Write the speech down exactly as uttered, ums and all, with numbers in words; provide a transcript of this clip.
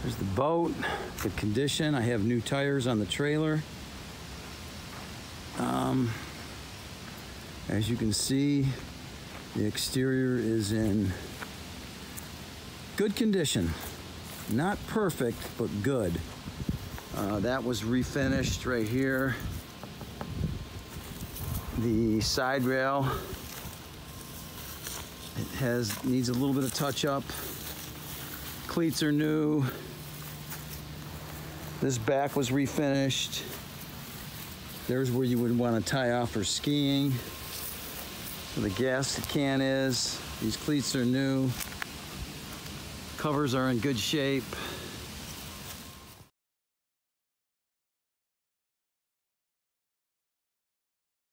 There's the boat, good condition. I have new tires on the trailer. Um, as you can see, the exterior is in good condition. Not perfect, but good. Uh, that was refinished right here. The side rail, it has needs a little bit of touch up. Cleats are new. This back was refinished. There's where you would want to tie off for skiing. Where the gas can is. These cleats are new. Covers are in good shape.